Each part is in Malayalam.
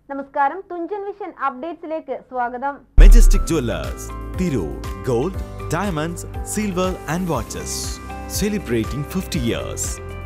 നമസ്കാരം, തുഞ്ചൻ വിഷൻ അപ്ഡേറ്റ്സിലേക്ക് സ്വാഗതം. Majestic Jewelers, Tirur, Gold, Diamonds, Silver and Watches, celebrating 50 years.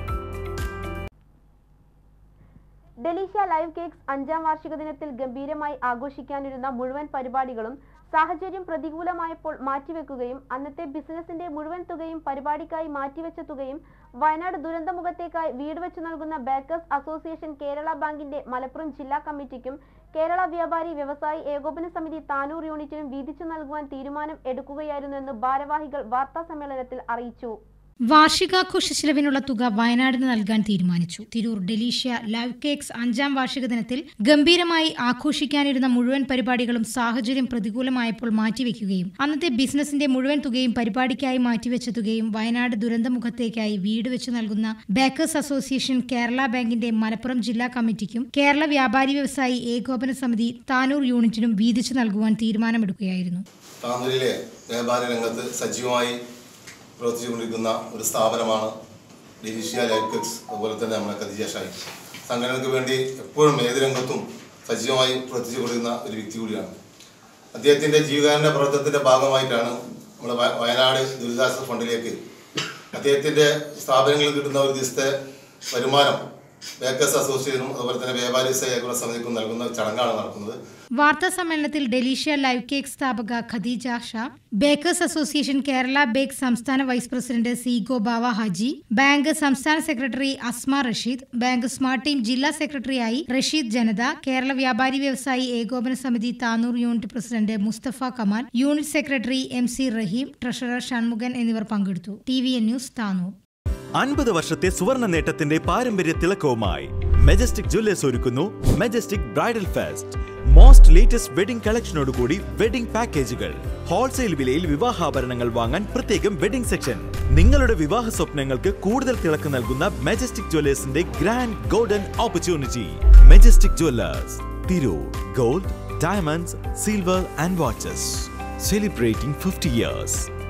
Delicia live cakes 5ാം വാർഷിക ദിനത്തിൽ ഗംഭീരമായി ആഘോഷിക്കാനിരുന്ന മുഴുവൻ പരിപാടികളും സാഹചര്യം പ്രതികൂലമായപ്പോൾ മാറ്റിവെക്കുകയും അന്നത്തെ ബിസിനസിന്റെ മുഴുവൻ തുകയും പരിപാടിക്കായി മാറ്റിവെച്ച തുകയും വയനാട് ദുരന്തമുഖത്തേക്കായി വീട് വെച്ചു നൽകുന്ന ബേക്കേഴ്സ് അസോസിയേഷൻ കേരള ബാങ്കിന്റെ മലപ്പുറം ജില്ലാ കമ്മിറ്റിക്കും കേരള വ്യാപാരി വ്യവസായി ഏകോപന സമിതി താനൂർ യൂണിറ്റിനും വീതിച്ചു നൽകുവാൻ തീരുമാനം എടുക്കുകയായിരുന്നുവെന്ന് ഭാരവാഹികൾ വാർത്താ സമ്മേളനത്തിൽ അറിയിച്ചു. വാർഷികാഘോഷ ചെലവിനുള്ള തുക വയനാടിന് നൽകാൻ തീരുമാനിച്ചു. തിരൂർ ഡെലീഷ്യ ലൈവ് കേക്സ് 5ാം വാർഷിക ദിനത്തിൽ ഗംഭീരമായി ആഘോഷിക്കാനിരുന്ന മുഴുവൻ പരിപാടികളും സാഹചര്യം പ്രതികൂലമായപ്പോൾ മാറ്റിവെക്കുകയും അന്നത്തെ ബിസിനസിന്റെ മുഴുവൻ തുകയും പരിപാടിക്കായി മാറ്റിവെച്ച തുകയും വയനാട് ദുരന്തമുഖത്തേക്കായി വീട് വെച്ചു നൽകുന്ന ബേക്കേഴ്സ് അസോസിയേഷൻ കേരള ബാങ്കിന്റെ മലപ്പുറം ജില്ലാ കമ്മിറ്റിക്കും കേരള വ്യാപാരി വ്യവസായി ഏകോപന സമിതി താനൂർ യൂണിറ്റിനും വീതിച്ചു നൽകുവാൻ തീരുമാനമെടുക്കുകയായിരുന്നു. താനൂരിലെ വ്യാപാര രംഗത്ത് സജീവമായി പ്രവർത്തിച്ചുകൊണ്ടിരിക്കുന്ന ഒരു സ്ഥാപനമാണ് ഡെലീഷ്യ ലൈവ് കേക്സ്. അതുപോലെ തന്നെ നമ്മുടെ ഖദീജ ഷായി സംഘടനയ്ക്ക് വേണ്ടി എപ്പോഴും ഏത് രംഗത്തും സജീവമായി പ്രവർത്തിച്ചുകൊണ്ടിരുന്ന ഒരു വ്യക്തി കൂടിയാണ്. അദ്ദേഹത്തിൻ്റെ ജീവകാരുണ്യ പ്രവർത്തനത്തിൻ്റെ ഭാഗമായിട്ടാണ് നമ്മുടെ വയനാട് ദുരിതാശ്വാസ ഫണ്ടിലേക്ക് അദ്ദേഹത്തിൻ്റെ സ്ഥാപനങ്ങളിൽ കിട്ടുന്ന ഒരു ദിവസത്തെ വരുമാനം ബേക്കേഴ്സ് അസോസിയേഷനും അതുപോലെ തന്നെ വ്യാപാരി വ്യവസായ ഏകോപന സമിതിക്കും നൽകുന്ന ചടങ്ങാണ് നടക്കുന്നത്. വാർത്താ സമ്മേളനത്തിൽ ഡെലീഷ്യ ലൈവ് കേക്ക് സ്ഥാപക Khadeeja Sha, bakers association Kerala bake സംസ്ഥാന vice president Seego Bava Haji, bank സംസ്ഥാന secretary Asma Rasheed, bank smart team ജില്ലാ സെക്രട്ടറിയായി Rasheed Janatha, Kerala Vyapari Vyavasayi Ekopana Samithi Tanur unit president Mustafa Kamal, unit secretary MC Rahim, treasurer Shanmukhan എന്നിവർ പങ്കെടുത്തു. TVN news Tanur. 50 വർഷത്തെ സുവർണ നേട്ടത്തിന്റെ പാരമ്പര്യ തിളക്കവുമായി മെജസ്റ്റിക് ജ്വല്ലേഴ്സ് ഒരുക്കുന്നു majestic bridal fest. Most latest wedding കളക്ഷനോടുകൂടി വെഡിംഗ് പാക്കേജുകൾ, ഹോൾസെയിൽ വിലയിൽ വിവാഹാഭരണങ്ങൾ വാങ്ങാൻ പ്രത്യേകം വെഡിംഗ് സെക്ഷൻ. നിങ്ങളുടെ വിവാഹ സ്വപ്നങ്ങൾക്ക് കൂടുതൽ തിളക്കം നൽകുന്ന മെജസ്റ്റിക് ജ്വല്ലേഴ്സിന്റെ grand golden opportunity. Majestic jewellers, Tirur. Gold, diamonds, silver and watches, celebrating 50 years.